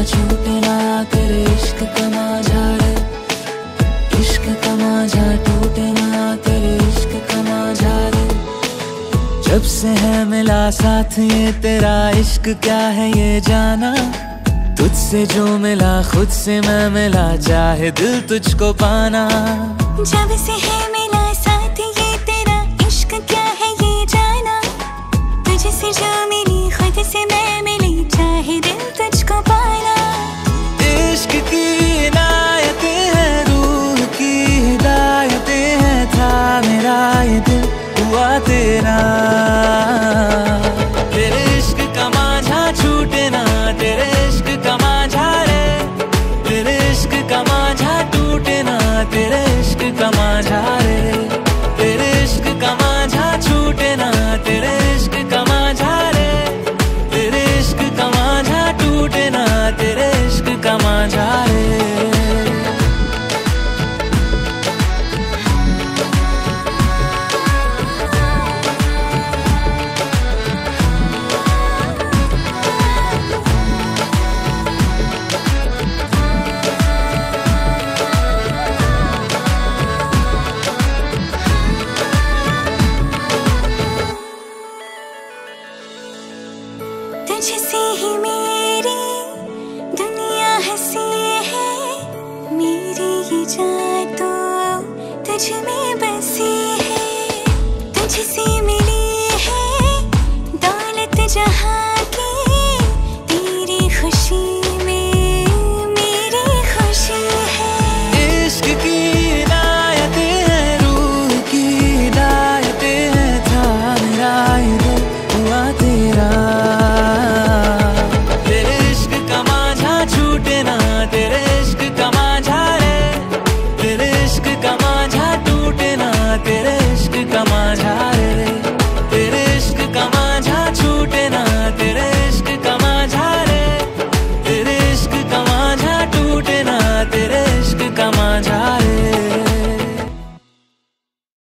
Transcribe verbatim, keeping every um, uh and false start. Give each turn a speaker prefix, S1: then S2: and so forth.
S1: छूटे ना तेरे इश्क का मांझा रे, इश्क का मांझा टूटे ना तेरे इश्क का मांझा रे। जब से है मिला साथ ये तेरा इश्क क्या है ये जाना, तुझसे जो मिला खुद से मैं मिला, चाहे दिल तुझको पाना।
S2: जब से है मिला साथ ये तेरा इश्क क्या है ये जाना, तुझसे जो मिली खुद से मैं मिली, चाहे दिल तुझको पाना।
S1: इश्क की इनायतें हैं, रूह की हिदायतें हैं, था मेरा ये दिल हुआ तेरा। तेरे इश्क का मांझा छूटे ना तेरे इश्क का मांझा रे, तेरे इश्क का मांझा टूटे ना तेरे इश्क का मांझा रे, तेरे इश्क का मांझा छूटे ना तेरे इश्क का मांझा रे, तेरे इश्क का मांझा टूटे ना तेरे इश्क का मांझा रे।
S2: तुझसे ही मेरी दुनिया हंसी है, मेरी ये जान तो तुझ में बसी है। तुझसे मिली है दौलत जहां